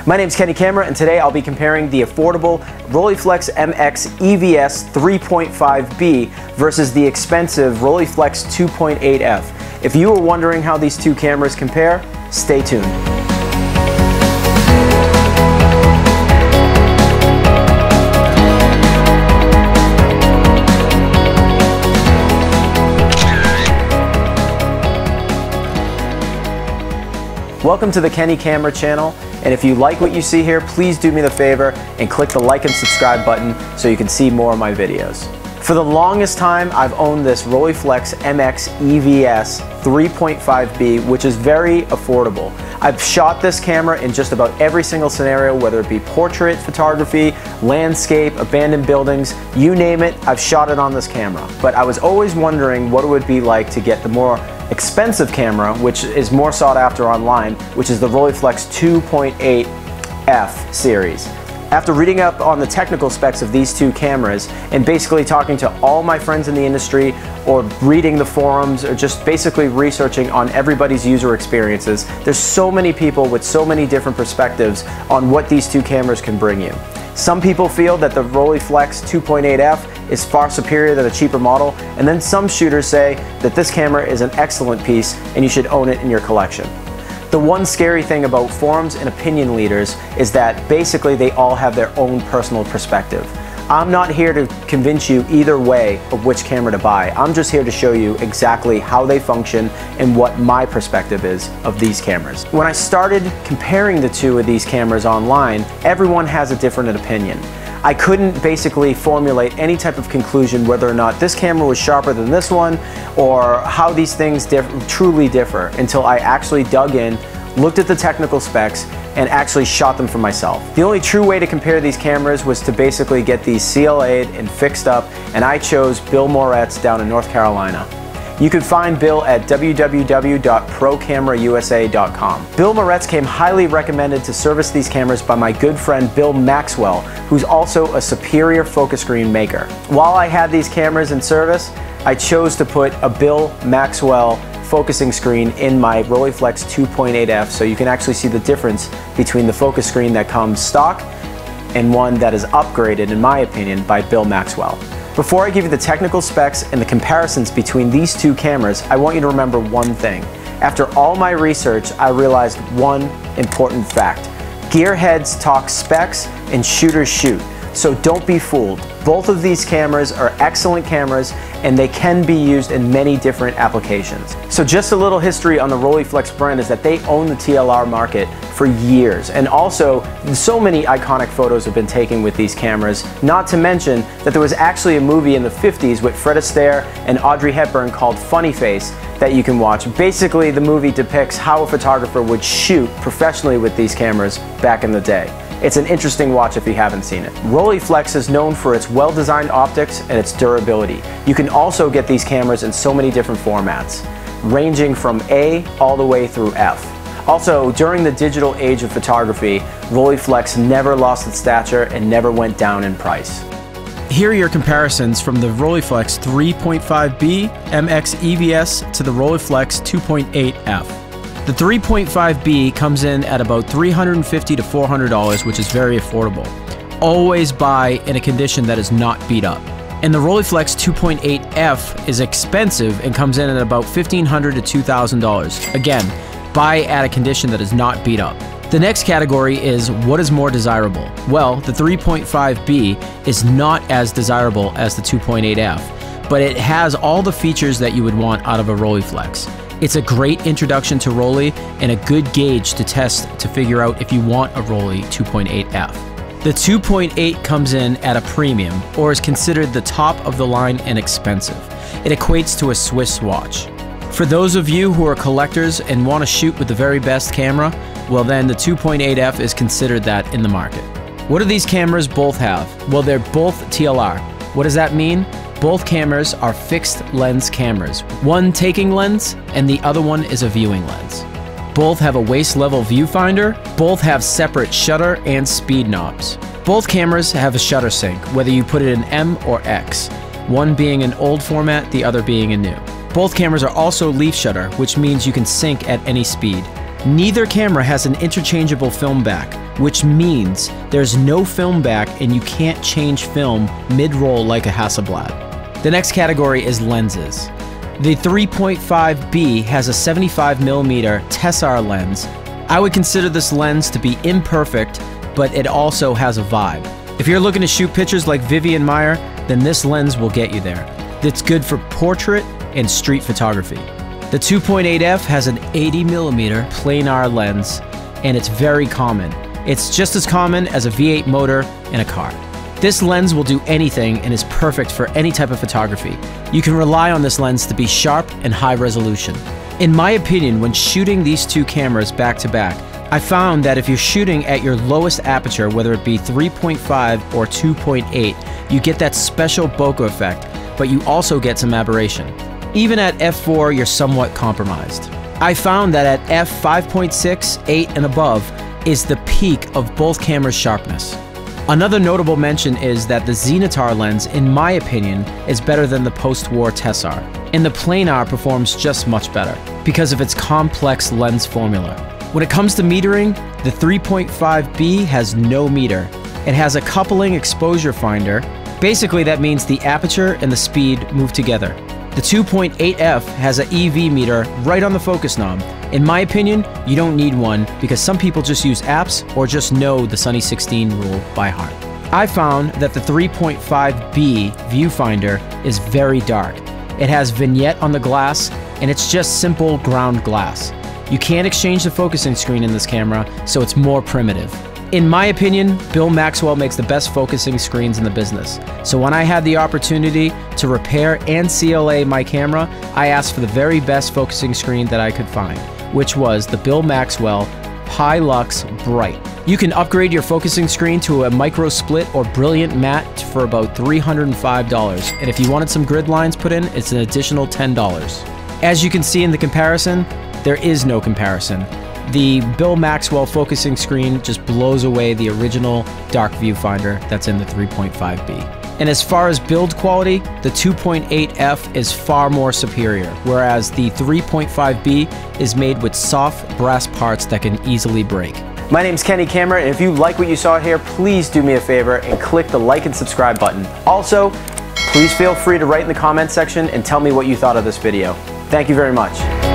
My name is Kenny Camera, and today I'll be comparing the affordable Rolleiflex MX EVS 3.5B versus the expensive Rolleiflex 2.8F. If you were wondering how these two cameras compare, stay tuned. Welcome to the Kenny Camera channel, and if you like what you see here, please do me the favor and click the like and subscribe button so you can see more of my videos. For the longest time, I've owned this Rolleiflex MX EVS 3.5B, which is very affordable. I've shot this camera in just about every single scenario, whether it be portrait photography, landscape, abandoned buildings, you name it, I've shot it on this camera. But I was always wondering what it would be like to get the more expensive camera, which is more sought after online, which is the Rolleiflex 2.8F series. After reading up on the technical specs of these two cameras and basically talking to all my friends in the industry or reading the forums or just basically researching on everybody's user experiences, there's so many people with so many different perspectives on what these two cameras can bring you. Some people feel that the Rolleiflex 2.8F is far superior than a cheaper model, and then some shooters say that this camera is an excellent piece and you should own it in your collection. The one scary thing about forums and opinion leaders is that basically they all have their own personal perspective. I'm not here to convince you either way of which camera to buy. I'm just here to show you exactly how they function and what my perspective is of these cameras. When I started comparing the two of these cameras online, everyone has a different opinion. I couldn't basically formulate any type of conclusion whether or not this camera was sharper than this one or how these things truly differ until I actually dug in, looked at the technical specs, and actually shot them for myself. The only true way to compare these cameras was to basically get these CLA'd and fixed up, and I chose Bill Moretz down in North Carolina. You can find Bill at www.procamerausa.com. Bill Moretz came highly recommended to service these cameras by my good friend Bill Maxwell, who's also a superior focus screen maker. While I had these cameras in service, I chose to put a Bill Maxwell focusing screen in my Rolleiflex 2.8F so you can actually see the difference between the focus screen that comes stock and one that is upgraded, in my opinion, by Bill Maxwell. Before I give you the technical specs and the comparisons between these two cameras, I want you to remember one thing. After all my research, I realized one important fact. Gearheads talk specs and shooters shoot. So don't be fooled. Both of these cameras are excellent cameras and they can be used in many different applications. So just a little history on the Rolleiflex brand is that they own the TLR market for years, and also so many iconic photos have been taken with these cameras, not to mention that there was actually a movie in the 50s with Fred Astaire and Audrey Hepburn called Funny Face that you can watch. Basically, the movie depicts how a photographer would shoot professionally with these cameras back in the day. It's an interesting watch if you haven't seen it. Rolleiflex is known for its well-designed optics and its durability. You can also get these cameras in so many different formats, ranging from A all the way through F. Also, during the digital age of photography, Rolleiflex never lost its stature and never went down in price. Here are your comparisons from the Rolleiflex 3.5B MX EVS to the Rolleiflex 2.8F. The 3.5B comes in at about $350 to $400, which is very affordable. Always buy in a condition that is not beat up. And the Rolleiflex 2.8F is expensive and comes in at about $1,500 to $2,000. Again, buy at a condition that is not beat up. The next category is what is more desirable? Well, the 3.5B is not as desirable as the 2.8F, but it has all the features that you would want out of a Rolleiflex. It's a great introduction to Rollei and a good gauge to test to figure out if you want a Rollei 2.8F. The 2.8 comes in at a premium, or is considered the top of the line and expensive. It equates to a Swiss watch. For those of you who are collectors and want to shoot with the very best camera, well then the 2.8F is considered that in the market. What do these cameras both have? Well, they're both TLR. What does that mean? Both cameras are fixed lens cameras. One taking lens and the other one is a viewing lens. Both have a waist level viewfinder. Both have separate shutter and speed knobs. Both cameras have a shutter sync, whether you put it in M or X, one being an old format, the other being a new. Both cameras are also leaf shutter, which means you can sync at any speed. Neither camera has an interchangeable film back, which means there's no film back and you can't change film mid-roll like a Hasselblad. The next category is lenses. The 3.5B has a 75mm Tessar lens. I would consider this lens to be imperfect, but it also has a vibe. If you're looking to shoot pictures like Vivian Maier, then this lens will get you there. It's good for portrait and street photography. The 2.8F has an 80mm planar lens, and it's very common. It's just as common as a V8 motor in a car. This lens will do anything and is perfect for any type of photography. You can rely on this lens to be sharp and high resolution. In my opinion, when shooting these two cameras back to back, I found that if you're shooting at your lowest aperture, whether it be 3.5 or 2.8, you get that special bokeh effect, but you also get some aberration. Even at f4, you're somewhat compromised. I found that at f5.6, 8 and above is the peak of both cameras' sharpness. Another notable mention is that the Zenitar lens, in my opinion, is better than the post-war Tessar, and the planar performs just much better because of its complex lens formula. When it comes to metering, the 3.5B has no meter. It has a coupling exposure finder. Basically, that means the aperture and the speed move together. The 2.8F has an EV meter right on the focus knob. In my opinion, you don't need one because some people just use apps or just know the Sunny 16 rule by heart. I found that the 3.5B viewfinder is very dark. It has vignette on the glass, and it's just simple ground glass. You can't exchange the focusing screen in this camera, so it's more primitive. In my opinion, Bill Maxwell makes the best focusing screens in the business. So when I had the opportunity to repair and CLA my camera, I asked for the very best focusing screen that I could find, which was the Bill Maxwell Pilux Bright. You can upgrade your focusing screen to a micro split or brilliant matte for about $305. And if you wanted some grid lines put in, it's an additional $10. As you can see in the comparison, there is no comparison. The Bill Maxwell focusing screen just blows away the original dark viewfinder that's in the 3.5B. And as far as build quality, the 2.8F is far more superior, whereas the 3.5B is made with soft brass parts that can easily break. My name's Kenny Camera, and if you like what you saw here, please do me a favor and click the like and subscribe button. Also, please feel free to write in the comments section and tell me what you thought of this video. Thank you very much.